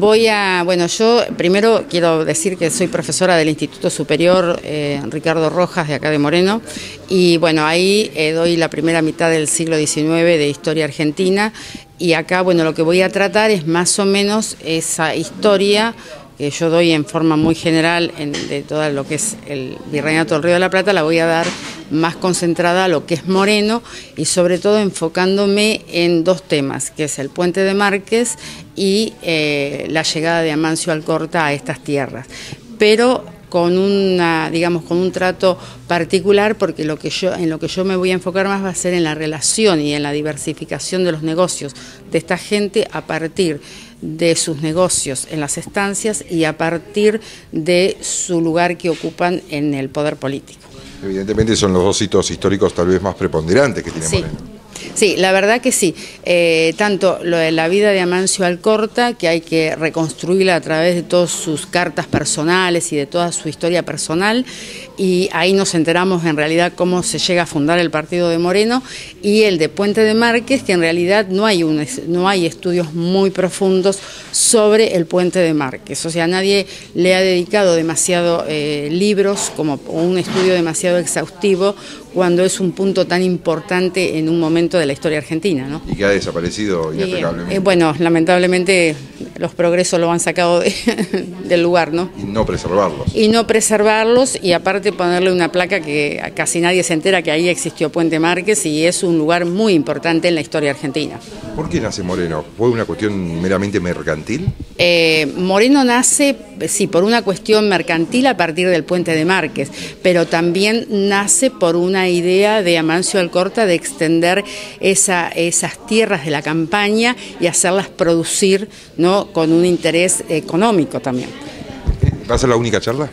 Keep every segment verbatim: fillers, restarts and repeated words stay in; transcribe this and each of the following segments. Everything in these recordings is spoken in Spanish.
Voy a, bueno, yo primero quiero decir que soy profesora del Instituto Superior eh, Ricardo Rojas de acá de Moreno y bueno, ahí eh, doy la primera mitad del siglo diecinueve de historia argentina y acá, bueno, lo que voy a tratar es más o menos esa historia que yo doy en forma muy general en, de todo lo que es el Virreinato del Río de la Plata, la voy a dar más concentrada a lo que es Moreno y sobre todo enfocándome en dos temas, que es el Puente de Márquez y eh, la llegada de Amancio Alcorta a estas tierras. Pero con una, digamos, con un trato particular, porque lo que yo, en lo que yo me voy a enfocar más va a ser en la relación y en la diversificación de los negocios de esta gente a partir de sus negocios en las estancias y a partir de su lugar que ocupan en el poder político. Evidentemente son los dos hitos históricos tal vez más preponderantes que tiene Sí. Moreno. Sí, la verdad que sí. Eh, tanto lo de la vida de Amancio Alcorta, que hay que reconstruirla a través de todas sus cartas personales y de toda su historia personal, y ahí nos enteramos en realidad cómo se llega a fundar el partido de Moreno, y el de Puente de Márquez, que en realidad no hay, un, no hay estudios muy profundos sobre el Puente de Márquez. O sea, nadie le ha dedicado demasiado eh, libros, como un estudio demasiado exhaustivo, cuando es un punto tan importante en un momento de la historia argentina, ¿no? Y que ha desaparecido inexplicablemente. Eh, bueno, lamentablemente los progresos lo han sacado de, del lugar, ¿no? Y no preservarlos. Y no preservarlos y aparte ponerle una placa que casi nadie se entera que ahí existió Puente Márquez y es un lugar muy importante en la historia argentina. ¿Por qué nace Moreno? ¿Fue una cuestión meramente mercantil? Eh, Moreno nace, sí, por una cuestión mercantil a partir del Puente de Márquez, pero también nace por una idea de Amancio Alcorta de extender esa, esas tierras de la campaña y hacerlas producir, ¿no?, con un interés económico también. ¿Va a ser la única charla?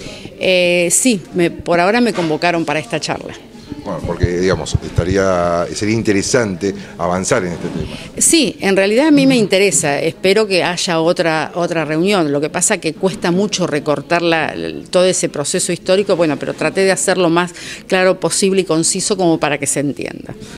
Eh, sí, me, por ahora me convocaron para esta charla. Bueno, porque digamos, estaría, sería interesante avanzar en este tema. Sí, en realidad a mí me interesa, espero que haya otra, otra reunión, lo que pasa que cuesta mucho recortar la, todo ese proceso histórico, bueno, pero traté de hacerlo más claro posible y conciso como para que se entienda.